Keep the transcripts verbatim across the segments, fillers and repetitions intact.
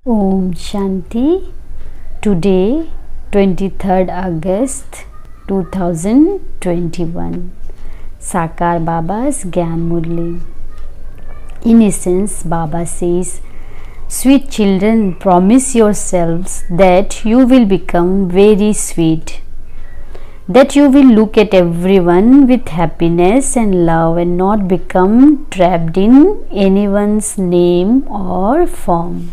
Om Shanti. Today, twenty-third August two thousand twenty-one, Sakar Baba's Gyan Murli. In essence, Baba says, sweet children, promise yourselves that you will become very sweet, that you will look at everyone with happiness and love and not become trapped in anyone's name or form.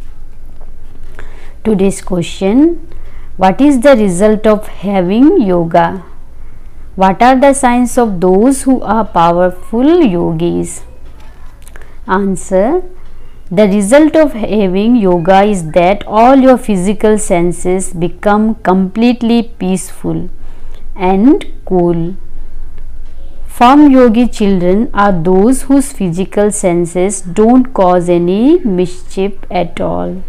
Today's question: what is the result of having yoga? What are the signs of those who are powerful yogis? Answer: the result of having yoga is that all your physical senses become completely peaceful and cool. Firm yogi children are those whose physical senses don't cause any mischief at all.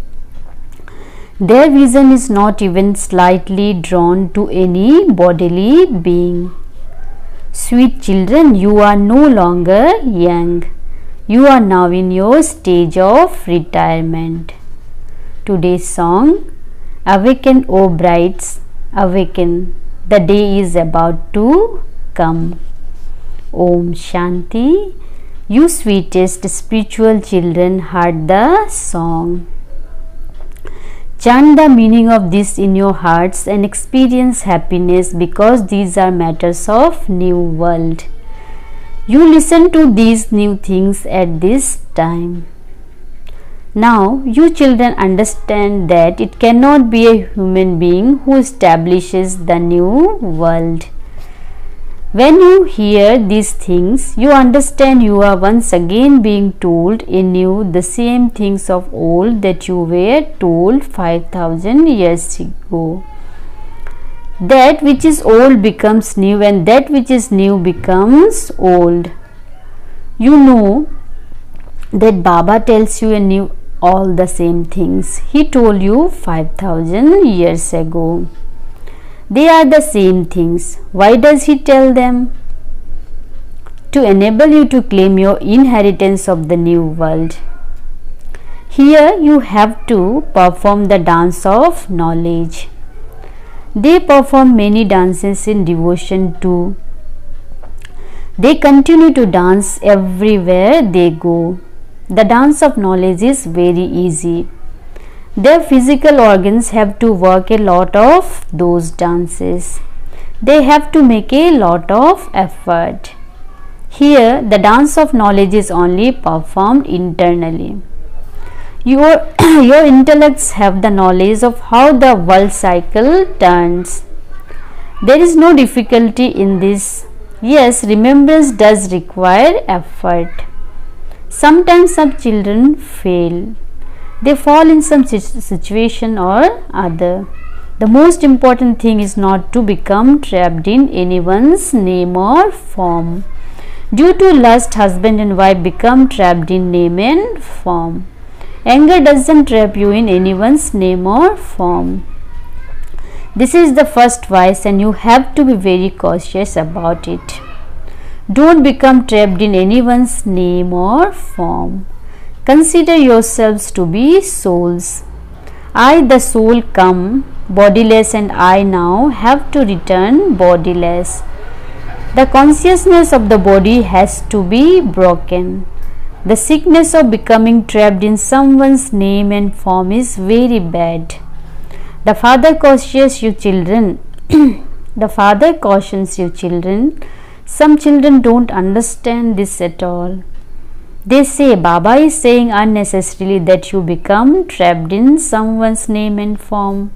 Their vision is not even slightly drawn to any bodily being. Sweet children, you are no longer young. You are now in your stage of retirement. Today's song: Awaken, O brides, awaken. The day is about to come. Om Shanti. You sweetest spiritual children heard the song. Chant the meaning of this in your hearts and experience happiness, because these are matters of new world. You listen to these new things at this time. Now you children understand that it cannot be a human being who establishes the new world. When you hear these things, you understand you are once again being told anew the same things of old that you were told five thousand years ago. That which is old becomes new, and that which is new becomes old. You know that Baba tells you anew all the same things he told you five thousand years ago. They are the same things. Why does he tell them? To enable you to claim your inheritance of the new world. Here you have to perform the dance of knowledge. They perform many dances in devotion too. They continue to dance everywhere they go. The dance of knowledge is very easy. Their physical organs have to work a lot of those dances. They have to make a lot of effort. Here, the dance of knowledge is only performed internally. Your, your intellects have the knowledge of how the world cycle turns. There is no difficulty in this. Yes, remembrance does require effort. Sometimes some children fail. They fall in some situation or other. The most important thing is not to become trapped in anyone's name or form. Due to lust, husband and wife become trapped in name and form. Anger doesn't trap you in anyone's name or form. This is the first vice, and you have to be very cautious about it. Don't become trapped in anyone's name or form. Consider yourselves to be souls. I, the soul, come bodiless, and I now have to return bodiless. The consciousness of the body has to be broken. The sickness of becoming trapped in someone's name and form is very bad. The Father cautions you children. The Father cautions you children. Some children don't understand this at all. They say Baba is saying unnecessarily that you become trapped in someone's name and form.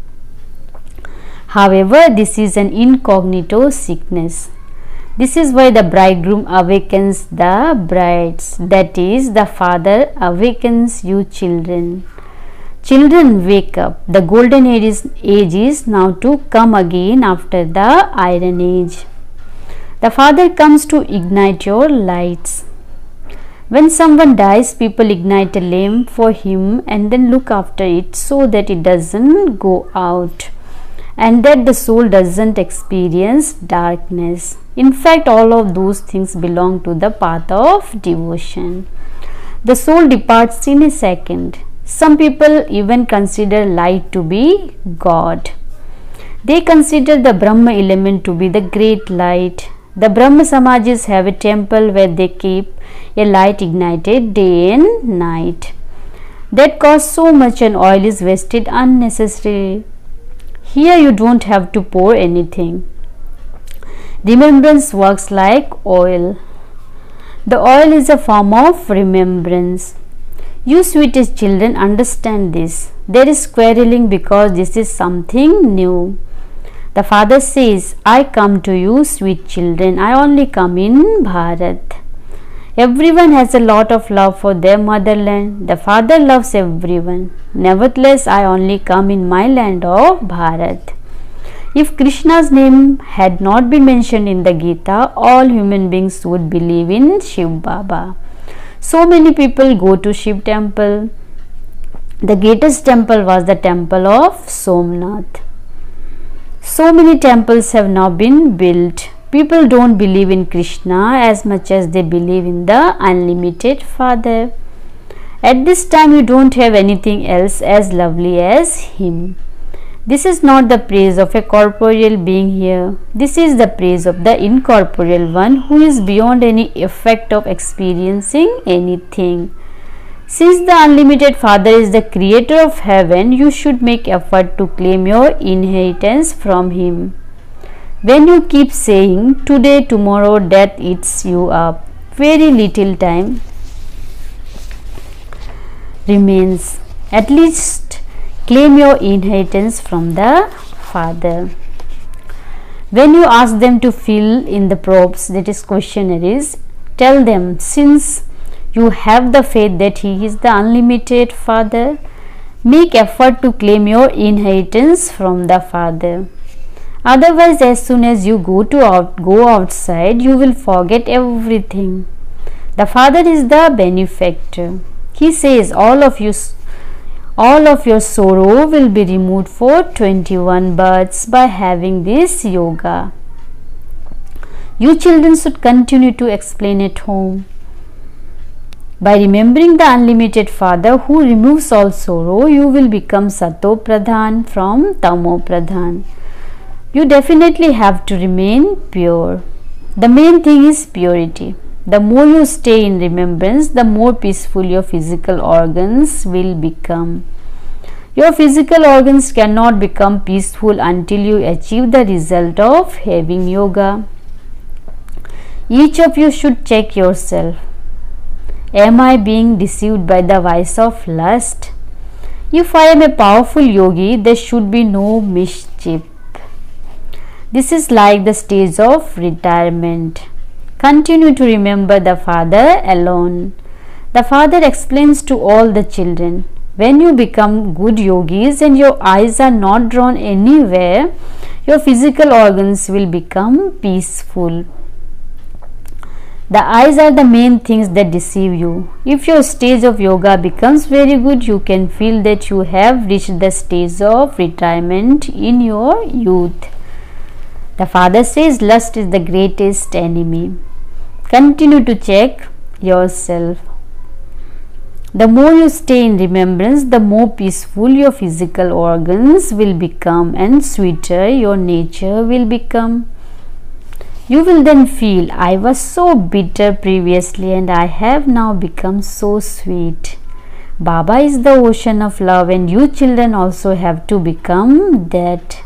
However, this is an incognito sickness. This is why the bridegroom awakens the brides, that is, the Father awakens you children. Children, wake up. The golden age is, age is now to come again after the iron age. The Father comes to ignite your lights. When someone dies, people ignite a lamp for him and then look after it so that it doesn't go out and that the soul doesn't experience darkness. In fact, all of those things belong to the path of devotion. The soul departs in a second. Some people even consider light to be God. They consider the Brahma element to be the great light. The Brahma Samajis have a temple where they keep a light ignited day and night. That costs so much and oil is wasted unnecessarily. Here you don't have to pour anything. Remembrance works like oil. The oil is a form of remembrance. You sweetest children understand this. There is quarreling because this is something new. The father says, I come to you, sweet children. I only come in Bharat. Everyone has a lot of love for their motherland. The father loves everyone. Nevertheless, I only come in my land of Bharat. If Krishna's name had not been mentioned in the Gita, all human beings would believe in Shiv Baba. So many people go to Shiv temple. The greatest temple was the temple of Somnath. So many temples have now been built. People don't believe in Krishna as much as they believe in the unlimited Father. At this time you don't have anything else as lovely as him. This is not the praise of a corporeal being here. This is the praise of the incorporeal one who is beyond any effect of experiencing anything. Since the unlimited Father is the creator of heaven, you should make effort to claim your inheritance from him. When you keep saying, today, tomorrow, death eats you up, very little time remains. At least claim your inheritance from the Father. When you ask them to fill in the probes, that is questionnaires, tell them, since you have the faith that he is the unlimited Father, make effort to claim your inheritance from the Father. Otherwise, as soon as you go to out, go outside, you will forget everything. The Father is the benefactor. He says, all of you, all of your sorrow will be removed for twenty-one births by having this yoga. You children should continue to explain at home. By remembering the unlimited Father who removes all sorrow, you will become Sato Pradhan from Tamo Pradhan. You definitely have to remain pure. The main thing is purity. The more you stay in remembrance, the more peaceful your physical organs will become. Your physical organs cannot become peaceful until you achieve the result of having yoga. Each of you should check yourself. Am I being deceived by the vice of lust? If I am a powerful yogi, there should be no mischief. This is like the stage of retirement. Continue to remember the Father alone. The Father explains to all the children, when you become good yogis and your eyes are not drawn anywhere, your physical organs will become peaceful. The eyes are the main things that deceive you. If your stage of yoga becomes very good, you can feel that you have reached the stage of retirement in your youth. The Father says lust is the greatest enemy. Continue to check yourself. The more you stay in remembrance, the more peaceful your physical organs will become and sweeter your nature will become. You will then feel, I was so bitter previously and I have now become so sweet. Baba is the ocean of love and you children also have to become that.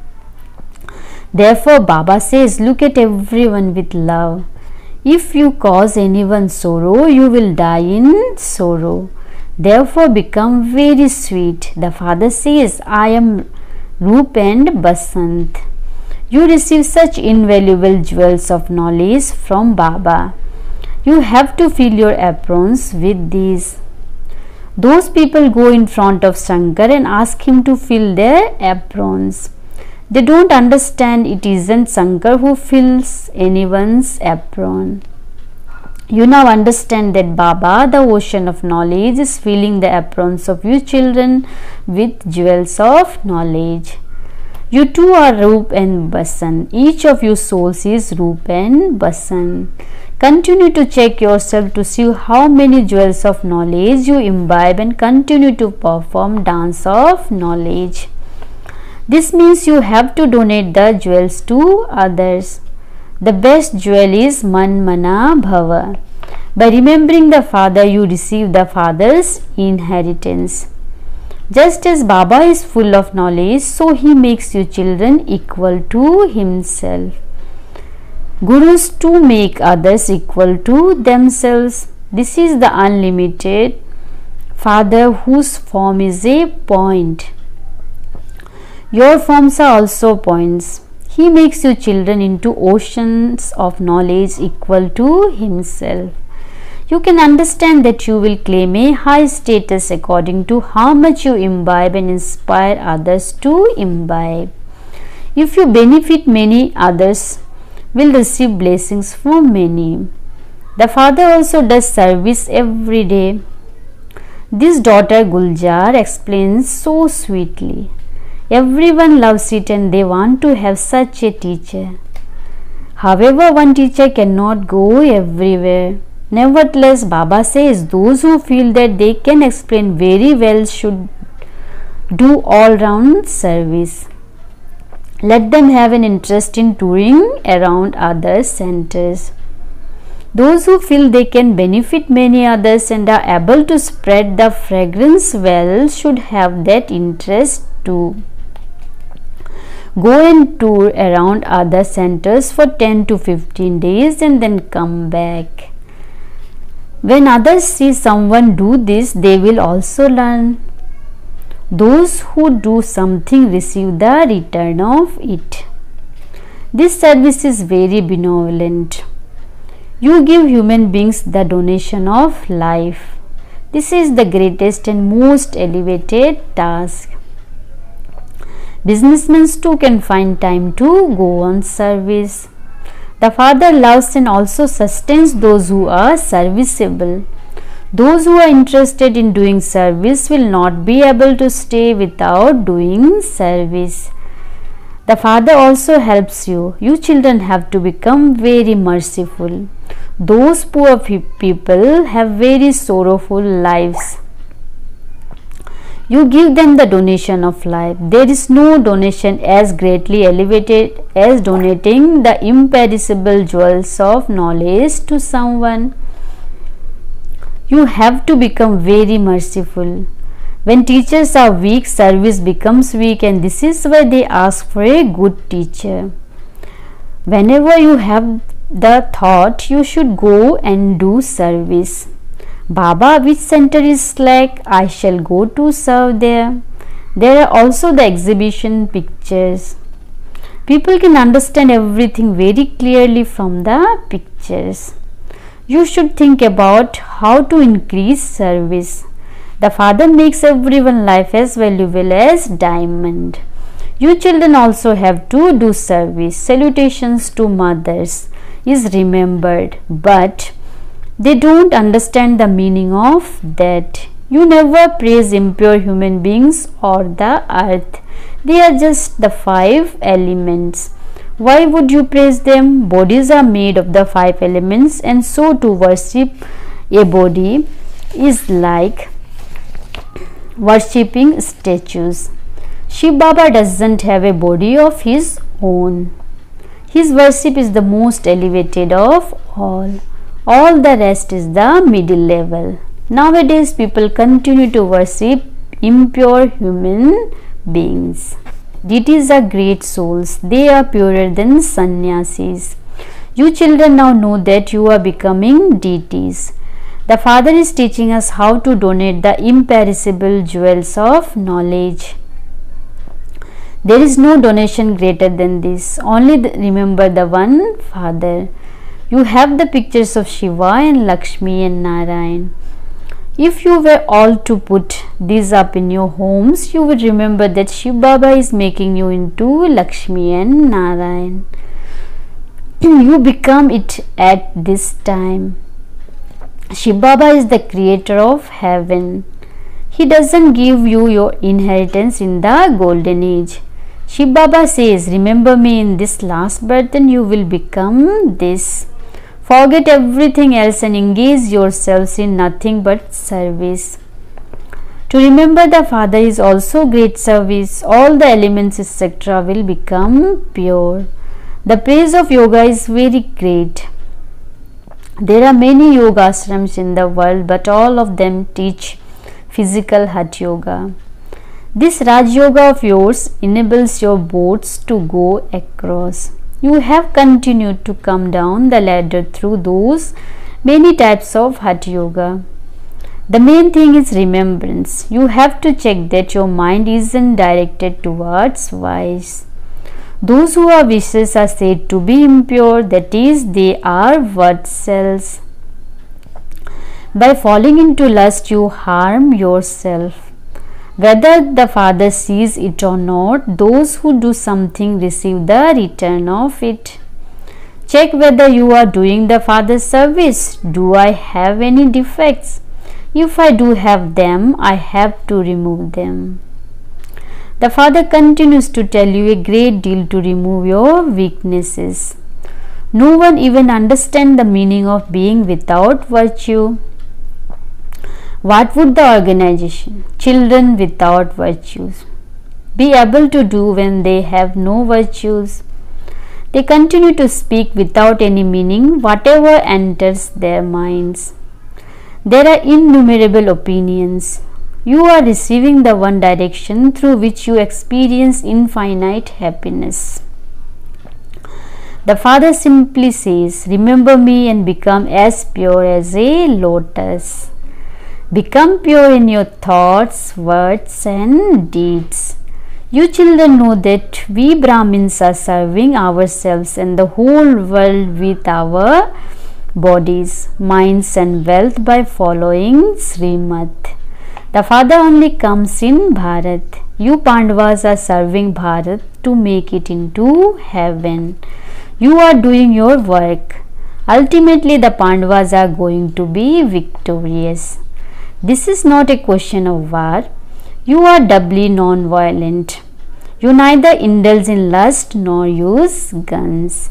Therefore, Baba says, look at everyone with love. If you cause anyone sorrow, you will die in sorrow. Therefore, become very sweet. The Father says, I am Roop and Basant. You receive such invaluable jewels of knowledge from Baba. You have to fill your aprons with these. Those people go in front of Shankar and ask him to fill their aprons. They don't understand it isn't Shankar who fills anyone's apron. You now understand that Baba, the ocean of knowledge, is filling the aprons of you children with jewels of knowledge. You two are Roop and Basan. Each of your souls is Roop and Basan. Continue to check yourself to see how many jewels of knowledge you imbibe and continue to perform dance of knowledge. This means you have to donate the jewels to others. The best jewel is Man Mana Bhava. By remembering the Father, you receive the Father's inheritance. Just as Baba is full of knowledge, so he makes you children equal to himself. Gurus too make others equal to themselves. This is the unlimited Father whose form is a point. Your forms are also points. He makes you children into oceans of knowledge equal to himself. You can understand that you will claim a high status according to how much you imbibe and inspire others to imbibe. If you benefit many, others will receive blessings from many. The Father also does service every day. This daughter Guljar explains so sweetly. Everyone loves it and they want to have such a teacher. However, one teacher cannot go everywhere. Nevertheless, Baba says those who feel that they can explain very well should do all-round service. Let them have an interest in touring around other centers. Those who feel they can benefit many others and are able to spread the fragrance well should have that interest too. Go and tour around other centers for ten to fifteen days and then come back. When others see someone do this, they will also learn. Those who do something receive the return of it. This service is very benevolent. You give human beings the donation of life. This is the greatest and most elevated task. Businessmen too can find time to go on service. The Father loves and also sustains those who are serviceable. Those who are interested in doing service will not be able to stay without doing service. The Father also helps you. You children have to become very merciful. Those poor people have very sorrowful lives. You give them the donation of life. There is no donation as greatly elevated as donating the imperishable jewels of knowledge to someone. You have to become very merciful. When teachers are weak, service becomes weak, and this is why they ask for a good teacher. Whenever you have the thought, you should go and do service. Baba, which center is slack? I shall go to serve there. There are also the exhibition pictures. People can understand everything very clearly from the pictures. You should think about how to increase service. The Father makes everyone's life as valuable as diamond. You children also have to do service. Salutations to mothers is remembered, but they don't understand the meaning of that. You never praise impure human beings or the earth. They are just the five elements. Why would you praise them? Bodies are made of the five elements, and so to worship a body is like worshipping statues. Shiv Baba doesn't have a body of his own. His worship is the most elevated of all. All the rest is the middle level. Nowadays, people continue to worship impure human beings. Deities are great souls. They are purer than sannyasis. You children now know that you are becoming deities. The Father is teaching us how to donate the imperishable jewels of knowledge. There is no donation greater than this. Only the, remember the one Father. You have the pictures of Shiva and Lakshmi and Narayan. If you were all to put these up in your homes, you would remember that Shiv Baba is making you into Lakshmi and Narayan. You become it at this time. Shiv Baba is the creator of heaven. He doesn't give you your inheritance in the golden age. Shiv Baba says, remember me in this last birth and you will become this. Forget everything else and engage yourselves in nothing but service. To remember the Father is also great service. All the elements et cetera will become pure. The praise of yoga is very great. There are many yoga ashrams in the world, but all of them teach physical Hatha yoga. This Raj Yoga of yours enables your boats to go across. You have continued to come down the ladder through those many types of Hatha yoga. The main thing is remembrance. You have to check that your mind isn't directed towards vice. Those who are vicious are said to be impure, that is, they are word cells. By falling into lust, you harm yourself. Whether the Father sees it or not, those who do something receive the return of it. Check whether you are doing the Father's service. Do I have any defects? If I do have them, I have to remove them. The Father continues to tell you a great deal to remove your weaknesses. No one even understands the meaning of being without virtue. What would the organization, children without virtues, be able to do when they have no virtues? They continue to speak without any meaning, whatever enters their minds. There are innumerable opinions. You are receiving the one direction through which you experience infinite happiness. The Father simply says, remember me and become as pure as a lotus. Become pure in your thoughts, words and deeds. You children know that we Brahmins are serving ourselves and the whole world with our bodies, minds and wealth by following Srimad. The Father only comes in Bharat. You Pandavas are serving Bharat to make it into heaven. You are doing your work. Ultimately, the Pandavas are going to be victorious. This is not a question of war. You are doubly non-violent. You neither indulge in lust nor use guns.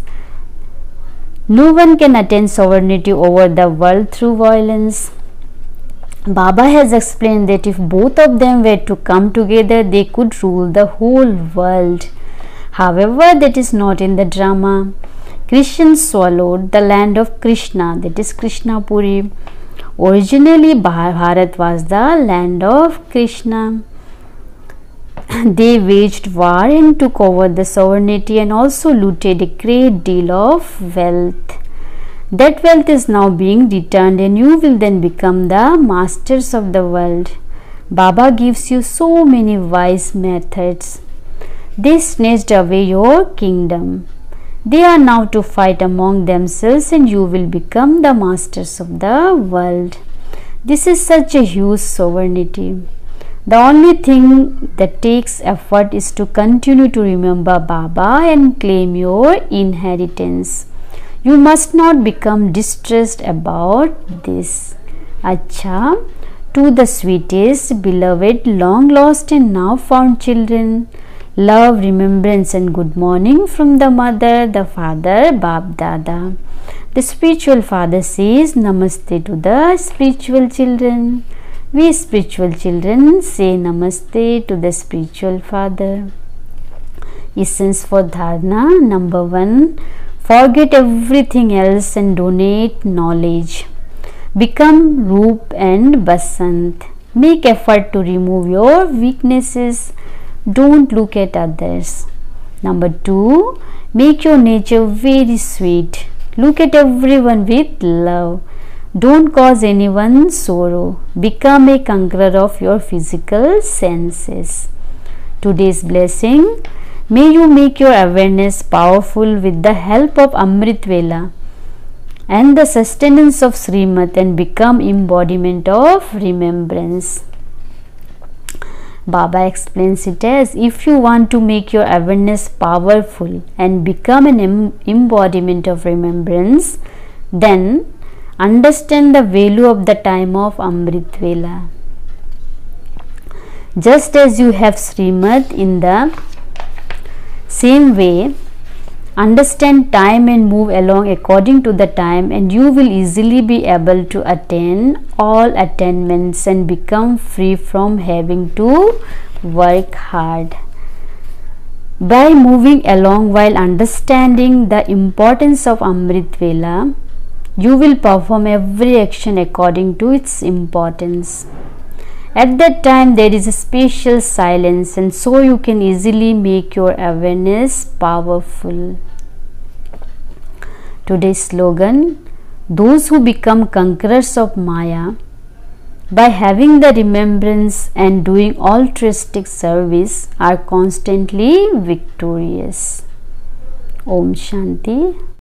No one can attain sovereignty over the world through violence. Baba has explained that if both of them were to come together, they could rule the whole world. However, that is not in the drama. Krishna swallowed the land of Krishna, that is Krishnapuri. Originally, Bharat was the land of Krishna. They waged war and took over the sovereignty and also looted a great deal of wealth. That wealth is now being returned and you will then become the masters of the world. Baba gives you so many wise methods. They snatched away your kingdom. They are now to fight among themselves and you will become the masters of the world. This is such a huge sovereignty. The only thing that takes effort is to continue to remember Baba and claim your inheritance. You must not become distressed about this. Acha, to the sweetest, beloved, long lost and now found children, love, remembrance and good morning from the mother, the father, Bab Dada. The spiritual father says Namaste to the spiritual children. We spiritual children say Namaste to the spiritual father. Essence for Dharana. Number one, forget everything else and donate knowledge. Become Roop and Basant. Make effort to remove your weaknesses. Don't look at others. Number two, make your nature very sweet. Look at everyone with love. Don't cause anyone sorrow. Become a conqueror of your physical senses. Today's blessing. May you make your awareness powerful with the help of Amrit Vela and the sustenance of Srimad and become embodiment of remembrance. Baba explains it as, if you want to make your awareness powerful and become an embodiment of remembrance, then understand the value of the time of Amrit Vela. Just as you have Srimad in the same way, understand time and move along according to the time, and you will easily be able to attain all attainments and become free from having to work hard. By moving along while understanding the importance of Amrit Vela, you will perform every action according to its importance. At that time there is a special silence, and so you can easily make your awareness powerful. Today's slogan: those who become conquerors of Maya by having the remembrance and doing altruistic service are constantly victorious. Om Shanti.